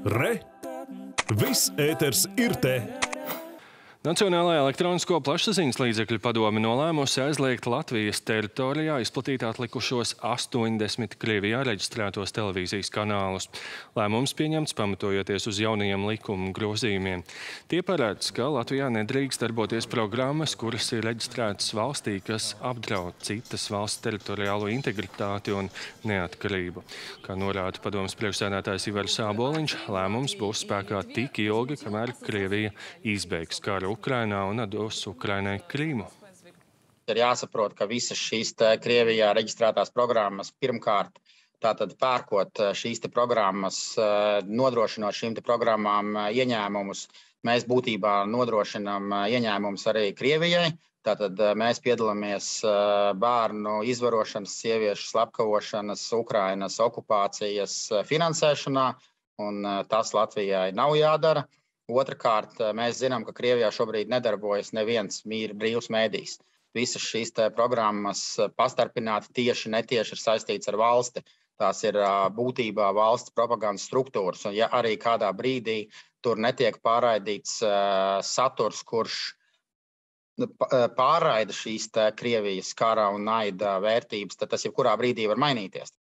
Re! Viss ēters ir te! Nacionālajā elektronisko plašsaziņas līdzekļu padome nolēmusi aizliegt Latvijas teritorijā izplatīt atlikušos 80 Krievijā reģistrētos televīzijas kanālus. Lēmums pieņemts pamatojoties uz jaunajiem likuma grozījumiem. Tie paredz, ka Latvijā nedrīkst darboties programmas, kuras ir reģistrētas valstī, kas apdraud citas valsts teritoriālo integritāti un neatkarību. Kā norāda padomes priekšsēdētājs Ivars Āboliņš, lēmums būs spēkā tik ilgi, kamēr Krievija izbeigs karu Ukrainā un atdos Ukrainai Krīmu. Ir jāsaprot, ka visas šīs Krievijā reģistrētās programmas pirmkārt, tātad pērkot šīs programmas, nodrošinot šīm programmām ieņēmumus, mēs būtībā nodrošinām ieņēmumus arī Krievijai. Tātad mēs piedalāmies bērnu izvarošanas, sieviešu slepkavošanas, Ukrainas okupācijas finansēšanā, un tas Latvijai nav jādara. Otrakārt, mēs zinām, ka Krievijā šobrīd nedarbojas neviens brīvs mēdījis. Visas šīs programmas pastarpināti tieši netieši ir saistīts ar valsti. Tās ir būtībā valsts propagandas struktūras. Un ja arī kādā brīdī tur netiek pārraidīts saturs, kurš pārraida šīs Krievijas kara un naida vērtības, tad tas jebkurā brīdī var mainīties.